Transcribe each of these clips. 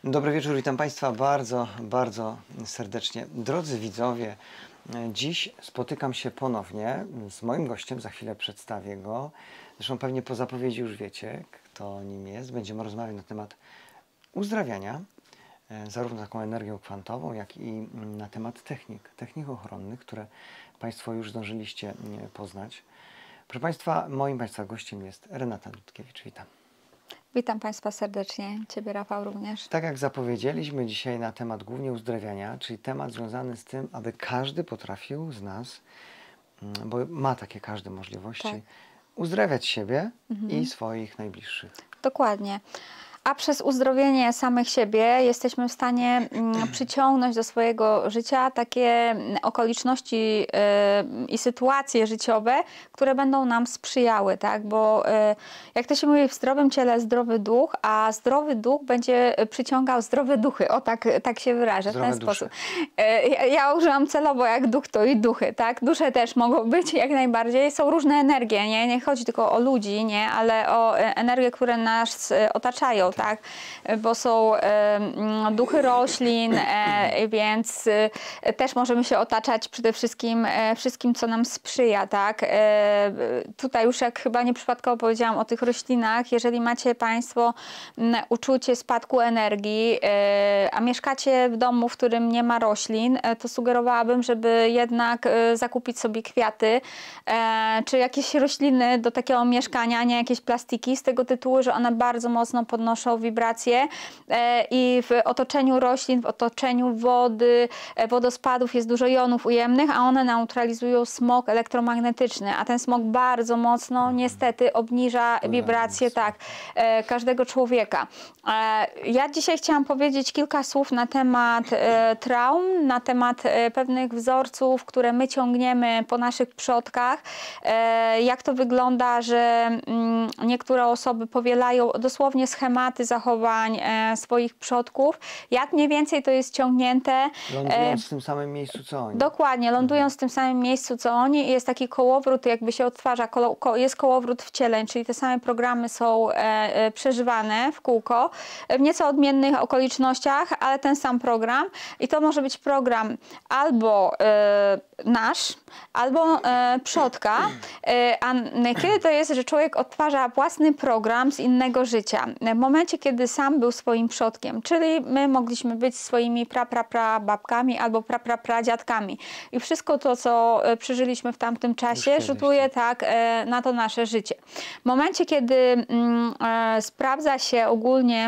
Dobry wieczór, witam Państwa bardzo serdecznie. Drodzy widzowie, dziś spotykam się ponownie z moim gościem, za chwilę przedstawię go. Zresztą pewnie po zapowiedzi już wiecie, kto nim jest. Będziemy rozmawiać na temat uzdrawiania, zarówno taką energią kwantową, jak i na temat technik ochronnych, które Państwo już zdążyliście poznać. Proszę Państwa, moim gościem jest Renata Dudkiewicz. Witam. Witam Państwa serdecznie, Ciebie Rafał również. Tak jak zapowiedzieliśmy dzisiaj na temat głównie uzdrawiania, czyli temat związany z tym, aby każdy potrafił z nas, bo ma takie każde możliwości, tak, uzdrawiać siebie i swoich najbliższych. Dokładnie. A przez uzdrowienie samych siebie jesteśmy w stanie przyciągnąć do swojego życia takie okoliczności i sytuacje życiowe, które będą nam sprzyjały, tak? Bo jak to się mówi, w zdrowym ciele zdrowy duch, a zdrowy duch będzie przyciągał zdrowe duchy. O, tak się wyrażę, w ten sposób. Ja użyłam celowo jak duch, to i duchy, tak? Dusze też mogą być jak najbardziej. Są różne energie, nie chodzi tylko o ludzi, nie? Ale o energie, które nas otaczają. Tak, bo są duchy roślin, więc też możemy się otaczać przede wszystkim co nam sprzyja, tak. Tutaj już jak chyba nieprzypadkowo powiedziałam o tych roślinach, jeżeli macie Państwo uczucie spadku energii, a mieszkacie w domu, w którym nie ma roślin, to sugerowałabym, żeby jednak zakupić sobie kwiaty, czy jakieś rośliny do takiego mieszkania, nie jakieś plastiki, z tego tytułu, że one bardzo mocno podnoszą wibracje i w otoczeniu roślin, w otoczeniu wody, wodospadów jest dużo jonów ujemnych, a one neutralizują smog elektromagnetyczny, a ten smog bardzo mocno niestety obniża wibracje każdego człowieka. Ja dzisiaj chciałam powiedzieć kilka słów na temat traum, na temat pewnych wzorców, które my ciągniemy po naszych przodkach, jak to wygląda, że niektóre osoby powielają dosłownie schematy zachowań swoich przodków, jak mniej więcej to jest ciągnięte. Lądując w tym samym miejscu co oni. Dokładnie, lądując w tym samym miejscu co oni i jest taki kołowrót, jakby się odtwarza, jest kołowrót wcieleń, czyli te same programy są przeżywane w kółko, w nieco odmiennych okolicznościach, ale ten sam program i to może być program albo nasz, albo przodka, a kiedy to jest, że człowiek odtwarza własny program z innego życia? W momencie, kiedy sam był swoim przodkiem, czyli my mogliśmy być swoimi babkami albo pradziadkami i wszystko to, co przeżyliśmy w tamtym czasie, rzutuje tak na to nasze życie. W momencie, kiedy sprawdza się ogólnie,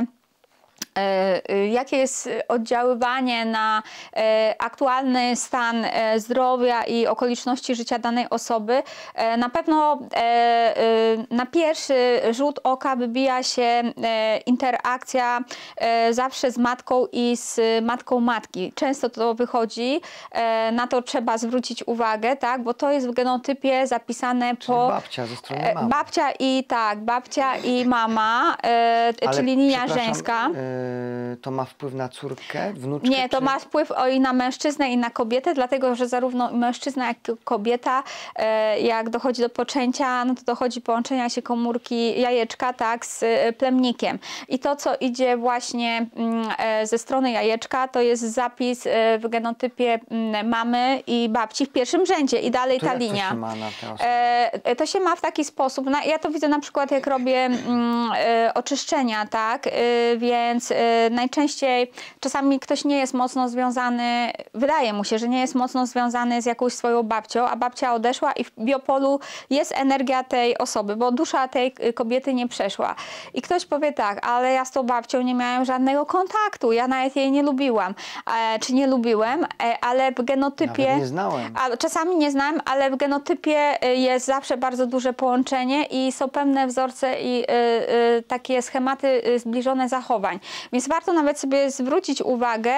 jakie jest oddziaływanie na aktualny stan zdrowia i okoliczności życia danej osoby, na pewno na pierwszy rzut oka wybija się interakcja zawsze z matką i z matką matki. Często to wychodzi, na to trzeba zwrócić uwagę, tak, bo to jest w genotypie zapisane po babcia ze strony mamy. Babcia i mama, czyli linia żeńska. To ma wpływ na córkę, wnuczkę? Nie, to ma wpływ i na mężczyznę i na kobietę, dlatego że zarówno mężczyzna, jak i kobieta, jak dochodzi do poczęcia, no to dochodzi połączenia się komórki jajeczka, tak, z plemnikiem. I to, co idzie właśnie ze strony jajeczka, to jest zapis w genotypie mamy i babci w pierwszym rzędzie i dalej ta linia. To się ma na te osoby? To się ma w taki sposób, ja to widzę na przykład, jak robię oczyszczenia, tak, więc najczęściej czasami ktoś nie jest mocno związany, wydaje mu się, że nie jest mocno związany z jakąś swoją babcią, a babcia odeszła i w biopolu jest energia tej osoby, bo dusza tej kobiety nie przeszła. I ktoś powie tak, ale ja z tą babcią nie miałem żadnego kontaktu, ja nawet jej nie lubiłam, czy nie lubiłem, ale w genotypie... Nawet nie znałem. Czasami nie znałem, ale w genotypie jest zawsze bardzo duże połączenie i są pewne wzorce i takie schematy zbliżone zachowań. Więc warto nawet sobie zwrócić uwagę,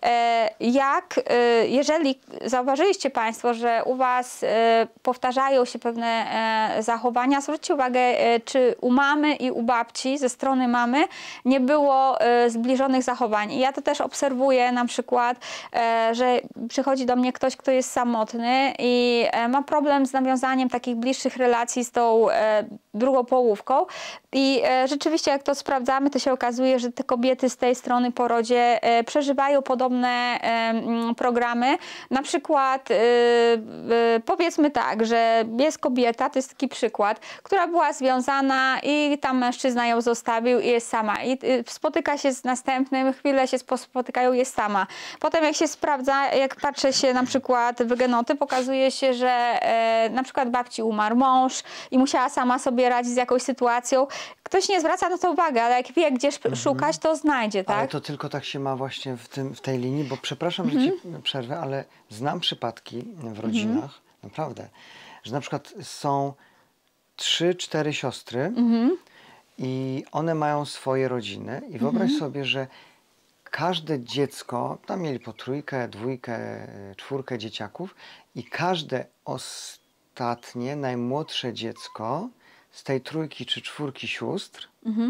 jeżeli zauważyliście Państwo, że u Was powtarzają się pewne zachowania, zwróćcie uwagę, czy u mamy i u babci ze strony mamy nie było zbliżonych zachowań. I ja to też obserwuję na przykład, że przychodzi do mnie ktoś, kto jest samotny i ma problem z nawiązaniem takich bliższych relacji z tą drugą połówką. I rzeczywiście jak to sprawdzamy, to się okazuje, że te kobiety kobiety z tej strony po rodzie przeżywają podobne programy. Na przykład powiedzmy tak, że jest kobieta, to jest taki przykład, która była związana i tam mężczyzna ją zostawił i jest sama. I spotyka się z następnym, chwilę się spotykają, jest sama. Potem jak się sprawdza, jak patrzy się na przykład w genotyp, pokazuje się, że na przykład babci umarł mąż i musiała sama sobie radzić z jakąś sytuacją. Ktoś nie zwraca na to uwagi, ale jak wie, gdzie szukać, to znajdzie, tak? Ale to tylko tak się ma właśnie w tej linii, bo przepraszam, że ci przerwę, ale znam przypadki w rodzinach, naprawdę, że na przykład są 3-4 siostry i one mają swoje rodziny i wyobraź sobie, że każde dziecko, tam mieli po 3, 2, 4 dzieciaków i każde ostatnie, najmłodsze dziecko z tej 3 czy 4 sióstr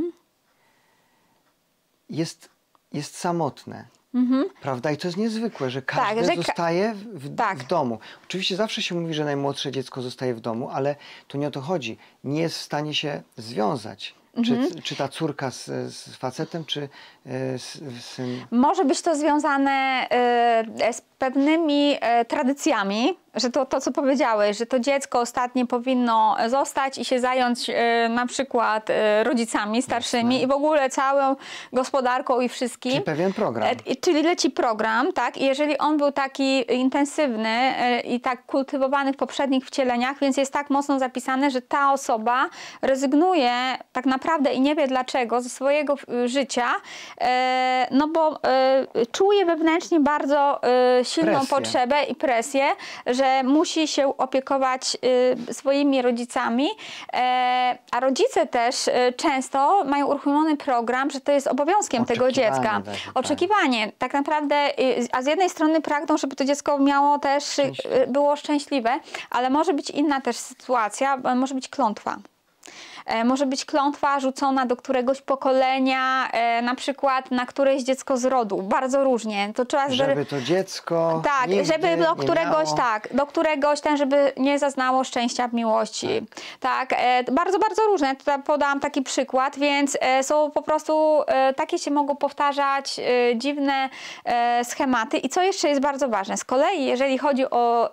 jest samotne. Prawda? I to jest niezwykłe, że każde zostaje w domu. Oczywiście zawsze się mówi, że najmłodsze dziecko zostaje w domu, ale to nie o to chodzi. Nie jest w stanie się związać. Czy ta córka z facetem, czy syn? Może być to związane z pewnymi tradycjami, że to co powiedziałeś, że to dziecko ostatnie powinno zostać i się zająć na przykład rodzicami starszymi i w ogóle całą gospodarką i wszystkim. Czyli pewien program. Czyli leci program, tak? I jeżeli on był taki intensywny i tak kultywowany w poprzednich wcieleniach, więc jest tak mocno zapisane, że ta osoba rezygnuje tak naprawdę i nie wie dlaczego ze swojego życia, no bo czuje wewnętrznie bardzo silną potrzebę i presję, że musi się opiekować swoimi rodzicami, a rodzice też często mają uruchomiony program, że to jest obowiązkiem tego dziecka. Oczekiwanie. Tak naprawdę, a z jednej strony pragną, żeby to dziecko miało też, było szczęśliwe, ale może być inna też sytuacja, może być klątwa. Może być klątwa rzucona do któregoś pokolenia, na przykład na któreś dziecko z rodu. Bardzo różnie. To trzeba żeby to dziecko żeby do któregoś, do któregoś żeby nie zaznało szczęścia w miłości. Tak. Bardzo, bardzo różne. Tutaj podałam taki przykład, więc są po prostu takie się mogą powtarzać dziwne schematy. I co jeszcze jest bardzo ważne? Z kolei, jeżeli chodzi o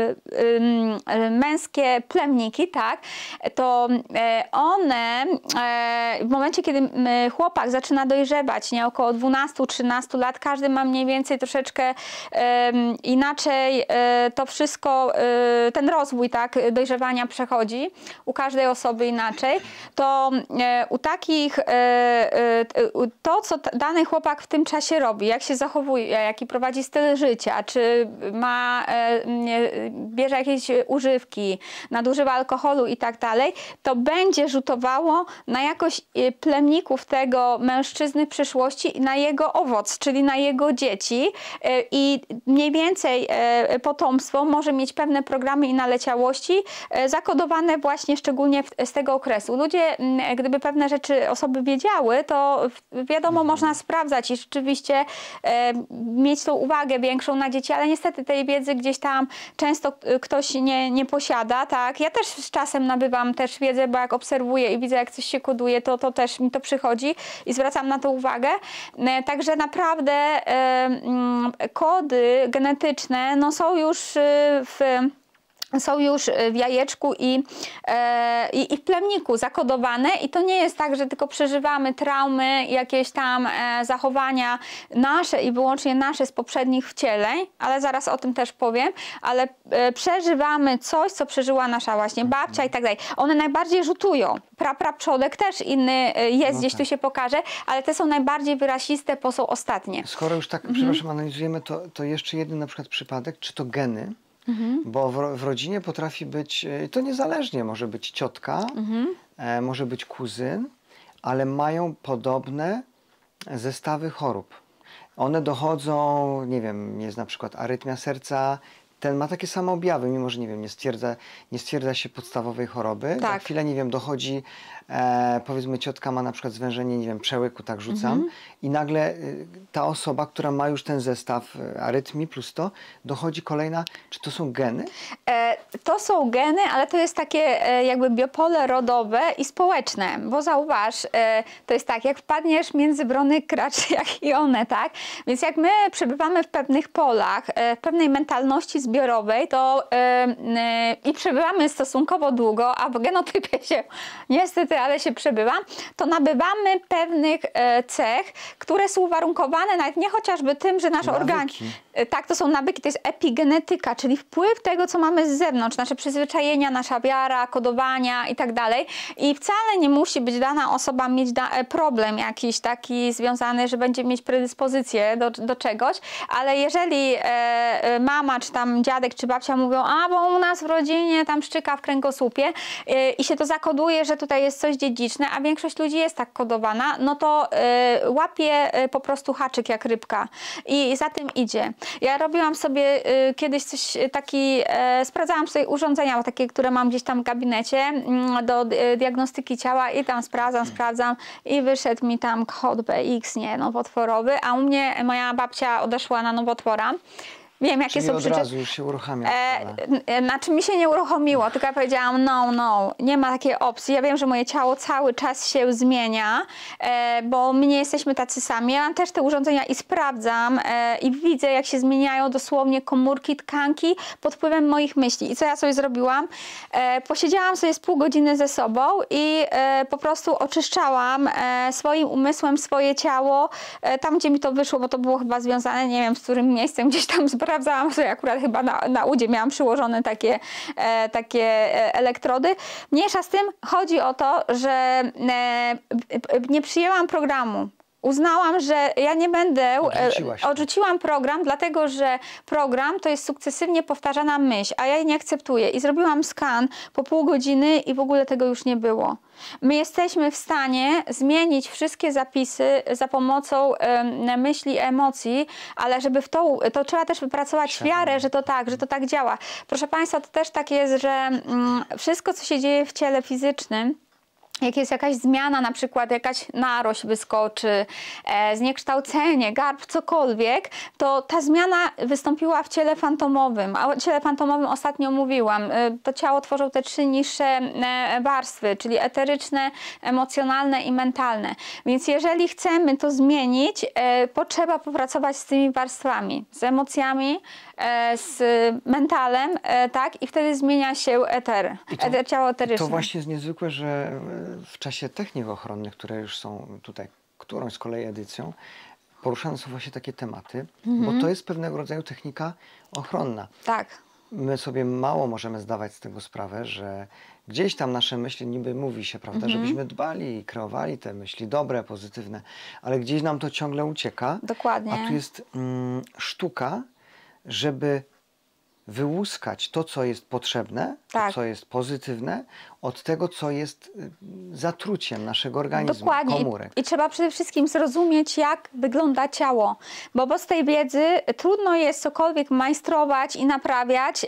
męskie plemniki, tak, to one w momencie, kiedy chłopak zaczyna dojrzewać, nie, około 12-13 lat, każdy ma mniej więcej troszeczkę inaczej to wszystko, ten rozwój, tak, dojrzewania przechodzi, u każdej osoby inaczej, to u takich to, co dany chłopak w tym czasie robi, jak się zachowuje, jaki prowadzi styl życia, czy ma, bierze jakieś używki, nadużywa alkoholu i tak dalej, to będzie rzutowało na jakość plemników tego mężczyzny w przyszłości i na jego owoc, czyli na jego dzieci i mniej więcej potomstwo może mieć pewne programy i naleciałości zakodowane właśnie szczególnie z tego okresu. Ludzie, gdyby pewne rzeczy osoby wiedziały, to wiadomo, można sprawdzać i rzeczywiście mieć tą uwagę większą na dzieci, ale niestety tej wiedzy gdzieś tam często ktoś nie posiada, tak? Ja też z czasem nabywam też wiedzę, bo jak obserwuję i widzę, jak coś się koduje, to też mi to przychodzi i zwracam na to uwagę. Także naprawdę kody genetyczne no, są już w jajeczku i w plemniku zakodowane i to nie jest tak, że tylko przeżywamy traumy, jakieś tam zachowania nasze i wyłącznie nasze z poprzednich wcieleń, ale zaraz o tym też powiem, ale przeżywamy coś, co przeżyła nasza właśnie babcia i tak dalej. One najbardziej rzutują. Praprzodek też inny jest, no gdzieś tu się pokaże, ale te są najbardziej wyraziste, bo są ostatnie. Skoro już tak, przepraszam, analizujemy, to jeszcze jeden na przykład przypadek, czy to geny, bo w rodzinie potrafi być, to niezależnie, może być ciotka, może być kuzyn, ale mają podobne zestawy chorób. One dochodzą, nie wiem, jest na przykład arytmia serca, ten ma takie same objawy, mimo że, nie wiem, nie stwierdza się podstawowej choroby. Tak. Za chwilę, nie wiem, dochodzi powiedzmy ciotka ma na przykład zwężenie, nie wiem, przełyku, tak rzucam, i nagle ta osoba, która ma już ten zestaw arytmii plus to, dochodzi kolejna, czy to są geny? To są geny, ale to jest takie jakby biopole rodowe i społeczne, bo zauważ, to jest tak, jak wpadniesz między wrony, kracz jak i one, tak? Więc jak my przebywamy w pewnych polach, w pewnej mentalności zbiorowej, to i przebywamy stosunkowo długo, a w genotypie się niestety, ale się przebywa, to nabywamy pewnych cech, które są uwarunkowane nawet nie chociażby tym, że nasz organizm... Tak, to są nawyki, to jest epigenetyka, czyli wpływ tego, co mamy z zewnątrz, nasze przyzwyczajenia, nasza wiara, kodowania i tak dalej. I wcale nie musi być dana osoba mieć problem jakiś taki związany, że będzie mieć predyspozycję do czegoś, ale jeżeli mama, czy tam dziadek, czy babcia mówią, a bo u nas w rodzinie tam szczyka w kręgosłupie i się to zakoduje, że tutaj jest coś dziedziczne, a większość ludzi jest tak kodowana, no to łapie po prostu haczyk jak rybka i za tym idzie. Ja robiłam sobie kiedyś coś sprawdzałam sobie urządzenia takie, które mam gdzieś tam w gabinecie do diagnostyki ciała i tam sprawdzam i wyszedł mi tam kod BX, nie, nowotworowy, a u mnie moja babcia odeszła na nowotwora. Wiem, jakie są przyczyny. Od razu już się uruchamia. Znaczy mi się nie uruchomiło, tylko ja powiedziałam no, nie ma takiej opcji. Ja wiem, że moje ciało cały czas się zmienia, bo my nie jesteśmy tacy sami. Ja mam też te urządzenia i sprawdzam i widzę, jak się zmieniają dosłownie komórki, tkanki pod wpływem moich myśli. I co ja sobie zrobiłam? Posiedziałam sobie z pół godziny ze sobą i po prostu oczyszczałam swoim umysłem swoje ciało, tam gdzie mi to wyszło, bo to było chyba związane, nie wiem z którym miejscem, gdzieś tam sprawdzałam sobie, akurat chyba na udzie miałam przyłożone takie elektrody. Mniejsza z tym, chodzi o to, że nie przyjęłam programu. Uznałam, że ja nie będę... Odrzuciłam program, dlatego że program to jest sukcesywnie powtarzana myśl, a ja jej nie akceptuję. I zrobiłam skan po pół godziny i w ogóle tego już nie było. My jesteśmy w stanie zmienić wszystkie zapisy za pomocą myśli, emocji, ale żeby to trzeba też wypracować wiarę, że to tak działa. Proszę Państwa, to też tak jest, że wszystko, co się dzieje w ciele fizycznym, jak jest jakaś zmiana, na przykład jakaś narośl wyskoczy, zniekształcenie, garb, cokolwiek, to ta zmiana wystąpiła w ciele fantomowym. A o ciele fantomowym ostatnio mówiłam. To ciało tworzą te 3 niższe warstwy, czyli eteryczne, emocjonalne i mentalne. Więc jeżeli chcemy to zmienić, potrzeba popracować z tymi warstwami, z emocjami, z mentalem, tak? I wtedy zmienia się ciało eteryczne. To właśnie jest niezwykłe, że w czasie technik ochronnych, które już są tutaj, którąś z kolei edycją, poruszane są właśnie takie tematy, bo to jest pewnego rodzaju technika ochronna. Tak. My sobie mało możemy zdawać z tego sprawę, że gdzieś tam nasze myśli, niby mówi się, prawda, żebyśmy dbali i kreowali te myśli dobre, pozytywne, ale gdzieś nam to ciągle ucieka. Dokładnie. A tu jest sztuka, żeby wyłuskać to, co jest potrzebne, to, co jest pozytywne, od tego, co jest zatruciem naszego organizmu, dokładnie. komórek. I trzeba przede wszystkim zrozumieć, jak wygląda ciało, bo bez tej wiedzy trudno jest cokolwiek majstrować i naprawiać,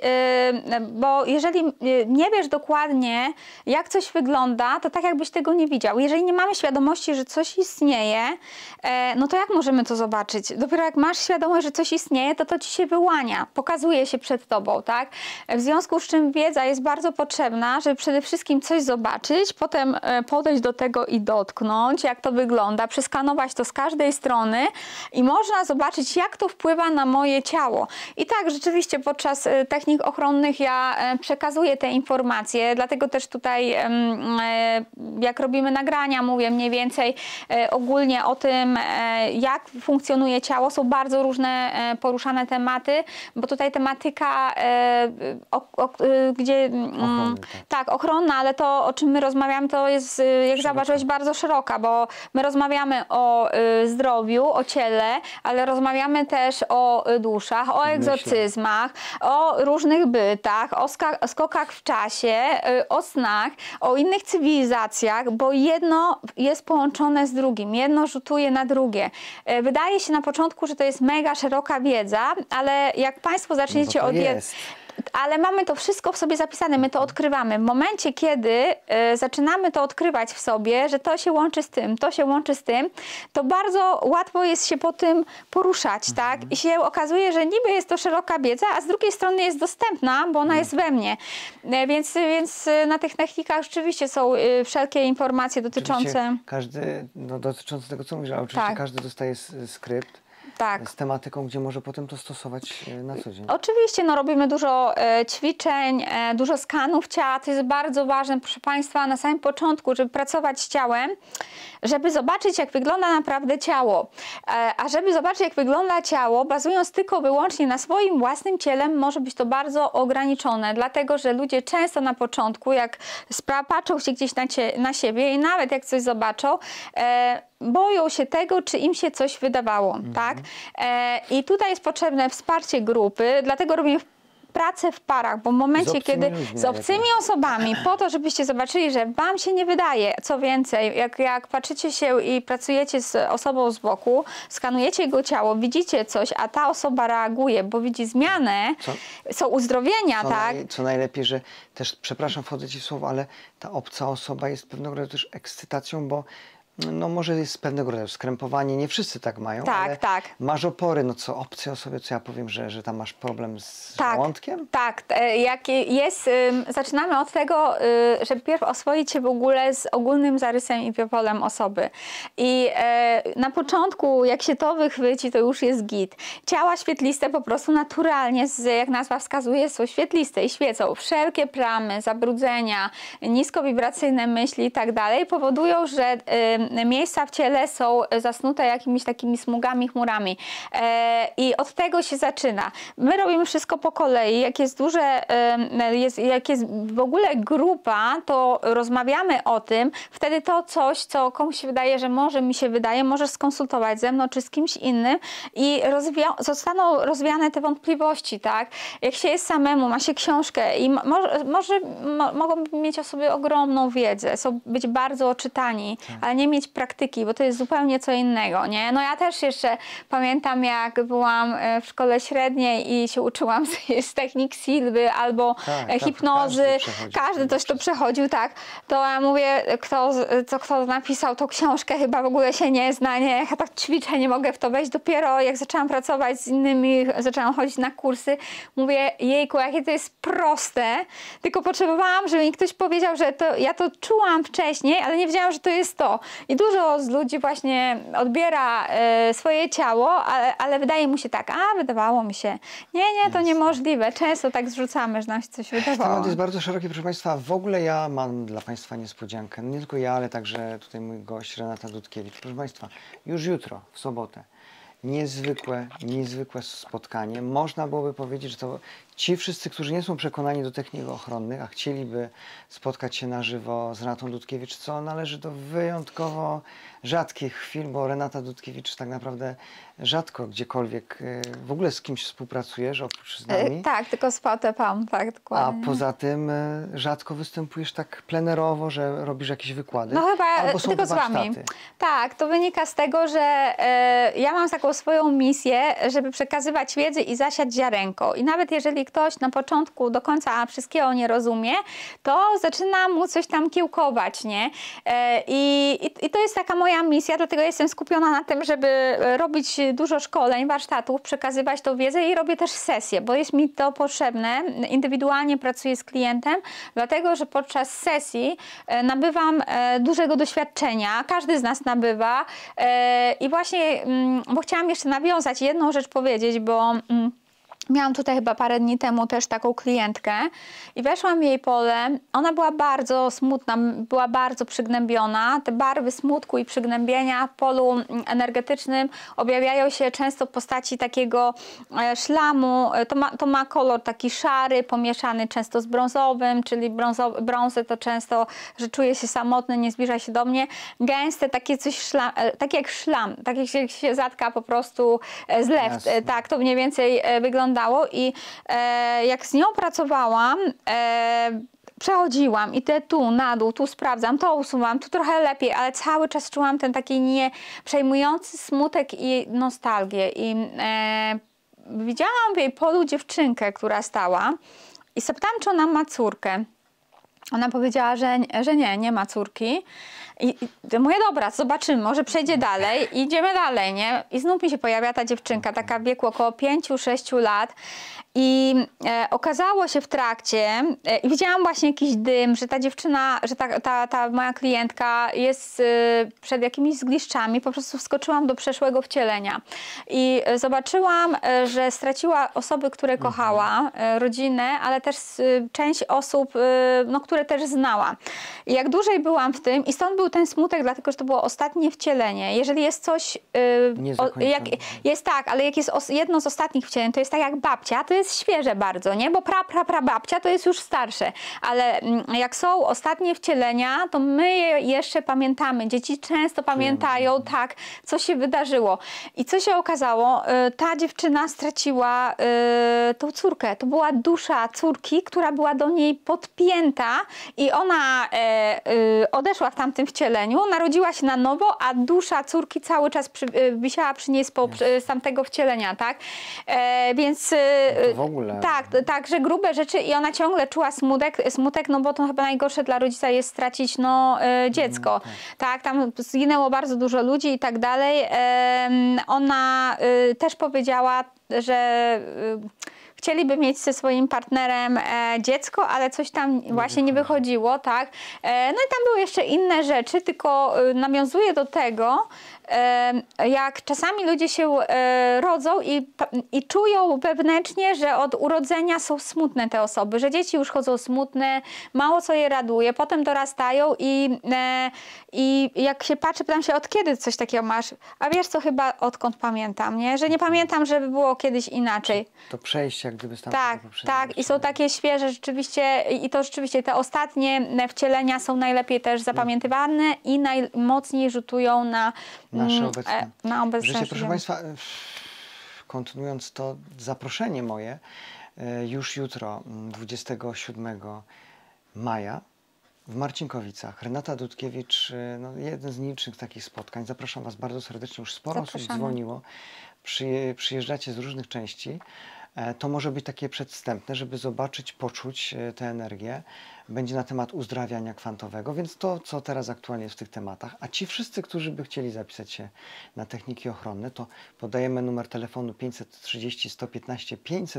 bo jeżeli nie wiesz dokładnie, jak coś wygląda, to tak jakbyś tego nie widział. Jeżeli nie mamy świadomości, że coś istnieje, no to jak możemy to zobaczyć? Dopiero jak masz świadomość, że coś istnieje, to ci się wyłania, pokazuje się przed tobą, tak? W związku z czym wiedza jest bardzo potrzebna, żeby przede wszystkim coś zobaczyć, potem podejść do tego i dotknąć, jak to wygląda, przeskanować to z każdej strony i można zobaczyć, jak to wpływa na moje ciało. I tak, rzeczywiście podczas technik ochronnych ja przekazuję te informacje, dlatego też tutaj jak robimy nagrania, mówię mniej więcej ogólnie o tym, jak funkcjonuje ciało. Są bardzo różne poruszane tematy, bo tutaj tematyka, gdzie ochronna, ale to, o czym my rozmawiamy, to jest, jak zauważyłeś, bardzo szeroka, bo my rozmawiamy o zdrowiu, o ciele, ale rozmawiamy też o duszach, o egzorcyzmach, o różnych bytach, o skokach w czasie, o snach, o innych cywilizacjach, bo jedno jest połączone z drugim, jedno rzutuje na drugie. Wydaje się na początku, że to jest mega szeroka wiedza, ale jak Państwo zaczniecie ale mamy to wszystko w sobie zapisane, my to odkrywamy. W momencie, kiedy zaczynamy to odkrywać w sobie, że to się łączy z tym, to się łączy z tym, to bardzo łatwo jest się po tym poruszać, tak? I się okazuje, że niby jest to szeroka wiedza, a z drugiej strony jest dostępna, bo ona jest we mnie. Więc na tych technikach rzeczywiście są wszelkie informacje dotyczące... Oczywiście każdy, no, dotyczące tego, co mówisz, ale oczywiście Tak. każdy dostaje skrypt. Tak. Z tematyką, gdzie może potem to stosować na co dzień. Oczywiście, no, robimy dużo ćwiczeń, dużo skanów ciała. To jest bardzo ważne, proszę Państwa, na samym początku, żeby pracować z ciałem, żeby zobaczyć, jak wygląda naprawdę ciało. A żeby zobaczyć, jak wygląda ciało, bazując tylko wyłącznie na swoim własnym ciele, może być to bardzo ograniczone, dlatego że ludzie często na początku, jak patrzą się gdzieś na siebie i nawet jak coś zobaczą, boją się tego, czy im się coś wydawało, tak? I tutaj jest potrzebne wsparcie grupy, dlatego robimy pracę w parach, bo w momencie, kiedy z obcymi osobami, po to, żebyście zobaczyli, że wam się nie wydaje, co więcej, jak patrzycie się i pracujecie z osobą z boku, skanujecie jego ciało, widzicie coś, a ta osoba reaguje, bo widzi zmianę, są uzdrowienia, tak? Co najlepiej, że też, przepraszam, wchodzę ci w słowo, ale ta obca osoba jest pewnego rodzaju też ekscytacją, bo no może jest pewnego rodzaju skrępowanie, nie wszyscy tak mają, ale masz opory, no co obcej osobie, co ja powiem, że tam masz problem z żołądkiem? Tak, jak jest, zaczynamy od tego, żeby pierw oswoić się w ogóle z ogólnym zarysem i biopolem osoby. I na początku, jak się to wychwyci, to już jest git. Ciała świetliste po prostu naturalnie, jak nazwa wskazuje, są świetliste i świecą. Wszelkie plamy, zabrudzenia, niskowibracyjne myśli i tak dalej powodują, że miejsca w ciele są zasnute jakimiś takimi smugami, chmurami. I od tego się zaczyna. My robimy wszystko po kolei. Jak jest duże, jak jest w ogóle grupa, to rozmawiamy o tym. Wtedy to coś, co komuś się wydaje, że może mi się wydaje, możesz skonsultować ze mną czy z kimś innym i zostaną rozwiane te wątpliwości, tak? Jak się jest samemu, ma się książkę i mogą mieć o sobie ogromną wiedzę, być bardzo oczytani, ale nie mieć praktyki, bo to jest zupełnie co innego, nie? No ja też jeszcze pamiętam, jak byłam w szkole średniej i się uczyłam z technik Silwy albo hipnozy. Każdy też to przechodził, tak. To ja mówię, kto napisał tą książkę, chyba w ogóle się nie zna, nie? Ja tak ćwiczę, nie mogę w to wejść. Dopiero jak zaczęłam pracować z innymi, zaczęłam chodzić na kursy, mówię, jejku, jakie to jest proste, tylko potrzebowałam, żeby mi ktoś powiedział, że ja to czułam wcześniej, ale nie wiedziałam, że to jest to. I dużo z ludzi właśnie odbiera swoje ciało, ale wydaje mu się tak, wydawało mi się. Nie, to niemożliwe. Często tak zrzucamy, że nam się coś wydawało. Temat jest bardzo szeroki, proszę Państwa. W ogóle ja mam dla Państwa niespodziankę. Nie tylko ja, ale także tutaj mój gość Renata Dudkiewicz. Proszę Państwa, już jutro, w sobotę, niezwykłe spotkanie. Można byłoby powiedzieć, że to ci wszyscy, którzy nie są przekonani do technik ochronnych, a chcieliby spotkać się na żywo z Renatą Dudkiewicz, co należy do wyjątkowo rzadkich chwil, bo Renata Dudkiewicz tak naprawdę rzadko gdziekolwiek w ogóle z kimś współpracujesz, oprócz z nami. Tak, tylko z VTP, tak, dokładnie. A poza tym rzadko występujesz tak plenerowo, że robisz jakieś wykłady. No chyba albo są tylko z wami. warsztaty. Tak, to wynika z tego, że ja mam taką swoją misję, żeby przekazywać wiedzę i zasiać ziarenko. I nawet jeżeli ktoś na początku do końca wszystkiego nie rozumie, to zaczyna mu coś tam kiełkować, nie? I to jest taka moja misja, dlatego jestem skupiona na tym, żeby robić dużo szkoleń, warsztatów, przekazywać tą wiedzę i robię też sesje, bo jest mi to potrzebne. Indywidualnie pracuję z klientem, dlatego, że podczas sesji nabywam dużego doświadczenia. Każdy z nas nabywa i właśnie, bo chciałam jeszcze nawiązać, jedną rzecz powiedzieć, bo miałam tutaj chyba parę dni temu też taką klientkę i weszłam w jej pole. Ona była bardzo smutna, była bardzo przygnębiona. Te barwy smutku i przygnębienia w polu energetycznym objawiają się często w postaci takiego szlamu. To ma kolor taki szary, pomieszany często z brązowym, czyli brązy to często, że czuje się samotny, nie zbliża się do mnie. Gęste, takie coś tak jak szlam, tak jak się zatka po prostu zlew. Jasne. Tak, to mniej więcej wygląda. I jak z nią pracowałam, przechodziłam i tu na dół, tu sprawdzam, to usuwam, tu trochę lepiej, ale cały czas czułam ten taki przejmujący smutek i nostalgię. I widziałam w jej polu dziewczynkę, która stała I zapytałam, czy ona ma córkę. Ona powiedziała, że nie ma córki. I mówię, dobra, zobaczymy, może przejdzie dalej. I idziemy dalej, nie? I znów mi się pojawia ta dziewczynka, taka w wieku około 5-6 lat. I okazało się w trakcie, i widziałam właśnie jakiś dym, że ta dziewczyna, że ta moja klientka jest przed jakimiś zgliszczami. Po prostu wskoczyłam do przeszłego wcielenia. I zobaczyłam, że straciła osoby, które kochała, rodzinę, ale też część osób, no, które też znała. I jak dłużej byłam w tym, i stąd był ten smutek, dlatego że to było ostatnie wcielenie. Jeżeli jest coś, jest tak, ale jak jest jedno z ostatnich wcieleń, to jest tak jak babcia, to jest świeże bardzo, nie? Bo prababcia to jest już starsze. Ale jak są ostatnie wcielenia, to my je jeszcze pamiętamy. Dzieci często pamiętają, tak, co się wydarzyło. I co się okazało? Ta dziewczyna straciła tą córkę. To była dusza córki, która była do niej podpięta i ona odeszła w tamtym wcieleniu, narodziła się na nowo, a dusza córki cały czas wisiała przy niej z tamtego wcielenia, tak? Więc w ogóle. Tak, że grube rzeczy i ona ciągle czuła smutek, no bo to chyba najgorsze dla rodzica jest stracić dziecko. Tak, tam zginęło bardzo dużo ludzi i tak dalej. Ona też powiedziała, że chcieliby mieć ze swoim partnerem dziecko, ale coś tam właśnie nie wychodziło, tak. No i tam były jeszcze inne rzeczy, tylko nawiązuję do tego, jak czasami ludzie się rodzą i czują wewnętrznie, że od urodzenia są smutne te osoby, że dzieci już chodzą smutne, mało co je raduje, potem dorastają i jak się patrzy, pytam się, od kiedy coś takiego masz? A wiesz co, chyba odkąd pamiętam, nie? Że nie pamiętam, żeby było kiedyś inaczej. To przejście jak gdyby stało Tak, tak. I są takie świeże rzeczywiście i to rzeczywiście te ostatnie wcielenia są najlepiej też zapamiętywane i najmocniej rzutują na nasze obecne życie. Proszę Państwa, kontynuując to zaproszenie moje, już jutro, 27 maja w Marcinkowicach, Renata Dudkiewicz, no, jeden z nielicznych takich spotkań. Zapraszam Was bardzo serdecznie, już sporo osób dzwoniło, przyjeżdżacie z różnych części. To może być takie przedwstępne, żeby zobaczyć, poczuć tę energię. Będzie na temat uzdrawiania kwantowego, więc to, co teraz aktualnie jest w tych tematach. A ci wszyscy, którzy by chcieli zapisać się na techniki ochronne, to podajemy numer telefonu 530 115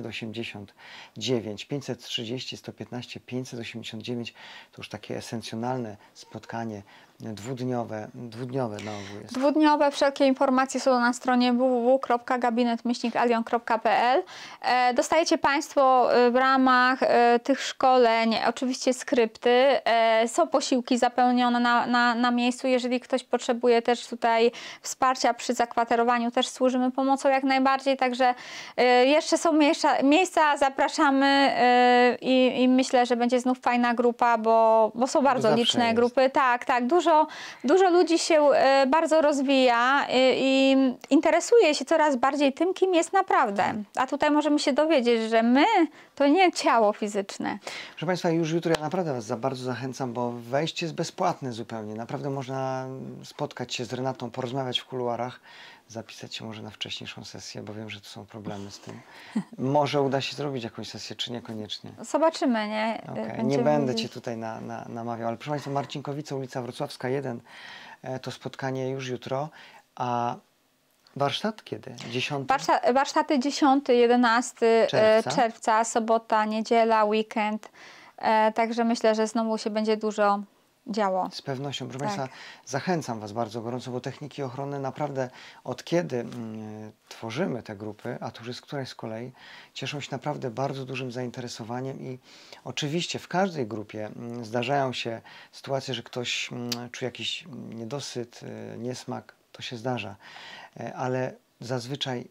589. 530 115 589 to już takie esencjonalne spotkanie dwudniowe na ogół jest. Dwudniowe, wszelkie informacje są na stronie www.gabinet-alion.pl. Dostajecie Państwo w ramach tych szkoleń oczywiście skrypty, są posiłki zapełnione na miejscu. Jeżeli ktoś potrzebuje też tutaj wsparcia przy zakwaterowaniu, też służymy pomocą jak najbardziej, także jeszcze są miejsca, zapraszamy i myślę, że będzie znów fajna grupa, bo są bardzo liczne grupy. Tak, dużo ludzi się bardzo rozwija i interesuje się coraz bardziej tym, kim jest naprawdę. A tutaj możemy się dowiedzieć, że my to nie ciało fizyczne. Proszę Państwa, już jutro ja naprawdę Was bardzo zachęcam, bo wejście jest bezpłatne zupełnie. Naprawdę można spotkać się z Renatą, porozmawiać w kuluarach, zapisać się może na wcześniejszą sesję, bo wiem, że tu są problemy z tym. Może uda się zrobić jakąś sesję, czy niekoniecznie. Zobaczymy, nie? Okay. Nie będę Cię tutaj namawiał, ale proszę Państwa, Marcinkowice, ulica Wrocławska 1, to spotkanie już jutro, a warsztat kiedy? 10? Warsztaty 10-11 czerwca, sobota, niedziela, weekend. Także myślę, że znowu się będzie dużo działo. Z pewnością. Proszę Państwa, zachęcam Was bardzo gorąco, bo techniki ochronne naprawdę od kiedy tworzymy te grupy, a to już jest któraś z kolei, cieszą się naprawdę bardzo dużym zainteresowaniem i oczywiście w każdej grupie zdarzają się sytuacje, że ktoś czuje jakiś niedosyt, niesmak, to się zdarza, ale zazwyczaj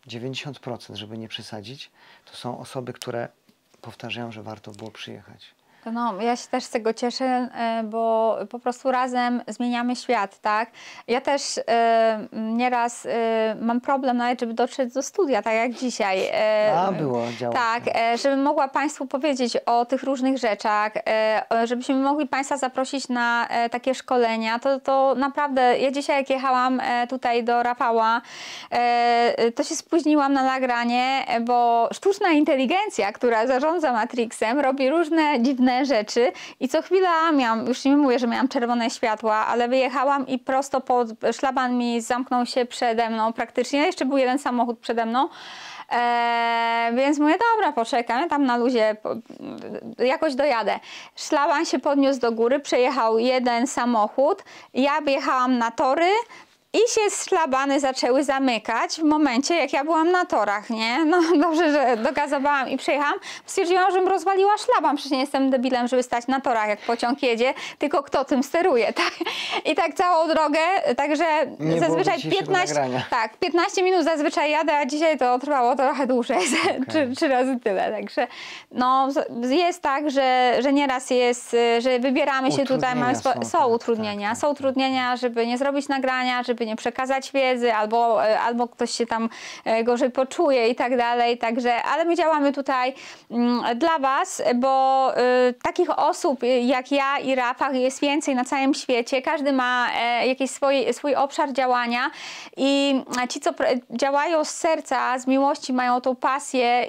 90%, żeby nie przesadzić, to są osoby, które powtarzają, że warto było przyjechać. No, ja się też z tego cieszę, bo po prostu razem zmieniamy świat, tak? Ja też nieraz mam problem nawet, żeby dotrzeć do studia, tak jak dzisiaj. Działo Tak, się. żebym mogła Państwu powiedzieć o tych różnych rzeczach, żebyśmy mogli Państwa zaprosić na takie szkolenia. To naprawdę, ja dzisiaj jak jechałam tutaj do Rafała, to się spóźniłam na nagranie, bo sztuczna inteligencja, która zarządza Matrixem, robi różne dziwne rzeczy i co chwila miałam, już nie mówię, że miałam czerwone światła, ale wyjechałam i prosto pod szlaban mi zamknął się przede mną praktycznie. Jeszcze był jeden samochód przede mną. Więc mówię, dobra, poczekam, ja tam na luzie jakoś dojadę. Szlaban się podniósł do góry, przejechał jeden samochód, ja wjechałam na tory i się szlabany zaczęły zamykać w momencie, jak ja byłam na torach, nie? No dobrze, że dogazowałam i przejechałam. Stwierdziłam, żebym rozwaliła szlaban, przecież nie jestem debilem, żeby stać na torach, jak pociąg jedzie, tylko kto tym steruje, tak? I tak całą drogę, także Nie zazwyczaj było 15 minut zazwyczaj jadę, a dzisiaj to trwało trochę dłużej, trzy razy tyle, także no jest tak, że nieraz jest, że wybieramy się tutaj, mamy są utrudnienia, tak. są utrudnienia, żeby nie zrobić nagrania, żeby nie przekazać wiedzy, albo ktoś się tam gorzej poczuje i tak dalej, także, ale my działamy tutaj dla Was, bo takich osób jak ja i Rafał jest więcej na całym świecie, każdy ma jakiś swój obszar działania i ci, co działają z serca, z miłości, mają tą pasję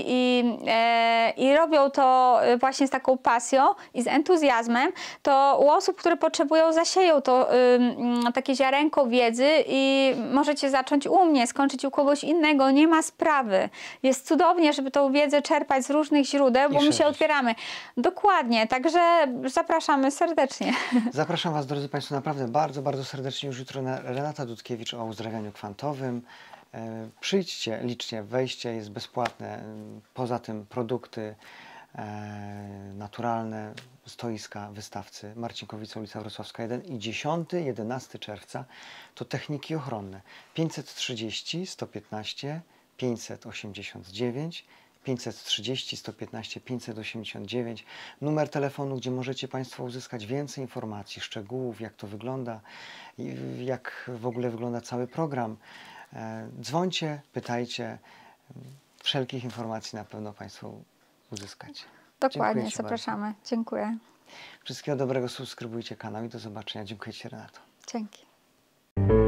i robią to właśnie z taką pasją i z entuzjazmem, to u osób, które potrzebują, zasieją to takie ziarenko wiedzy i możecie zacząć u mnie, skończyć u kogoś innego, nie ma sprawy. Jest cudownie, żeby tą wiedzę czerpać z różnych źródeł, bo my się otwieramy. Dokładnie, także zapraszamy serdecznie. Zapraszam Was, drodzy Państwo, naprawdę bardzo, bardzo serdecznie już jutro na Renata Dudkiewicz o uzdrawianiu kwantowym. Przyjdźcie, licznie, wejście jest bezpłatne. Poza tym produkty naturalne, stoiska wystawcy Marcinkowice, ulica Wrocławska 1 i 10-11 czerwca to techniki ochronne 530 115 589 530 115 589, numer telefonu, gdzie możecie Państwo uzyskać więcej informacji, szczegółów, jak to wygląda, jak w ogóle wygląda cały program. Dzwońcie, pytajcie, wszelkich informacji na pewno Państwo uzyskacie. Dokładnie, zapraszamy. Bardzo. Dziękuję. Wszystkiego dobrego, subskrybujcie kanał i do zobaczenia. Dziękuję Ci, Renato. Dzięki.